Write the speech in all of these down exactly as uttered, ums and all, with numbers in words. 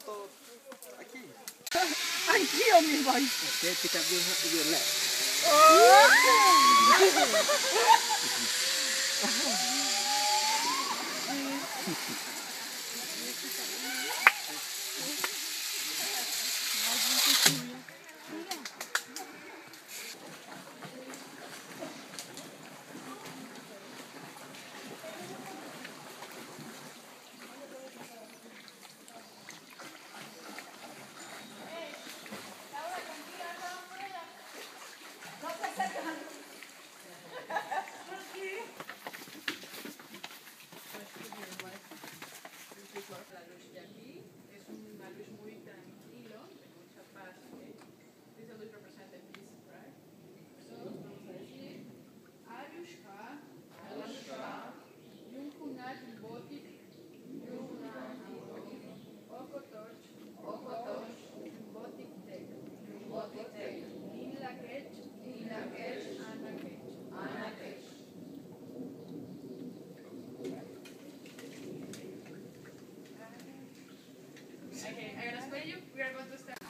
foto aqui. Aqui, ó, meu irmão. Okay, pick up your, your leg. La luz de aquí es una luz muy tranquilo, de mucha paz. ¿Okay? Esa luz representa peace, right? So, vamos a decir Arushka, Arushka, Yunkunat Botik, Yunkunat Botik, Okotoch, Okotoch, Botik Tek, Botik Tek, Inlakech, Inlakech, Anakech, Anakech. Okay, I'm gonna spell you. We are going to start.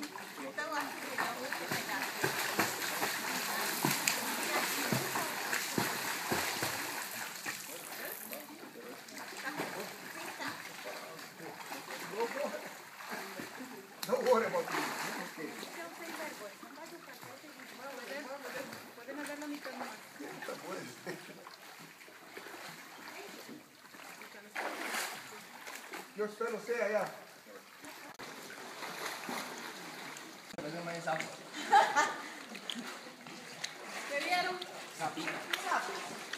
Don't worry about it. Okay. Pueden hablar la mitad más. Yo espero sea allá. ¿Qué vieron? Sapi.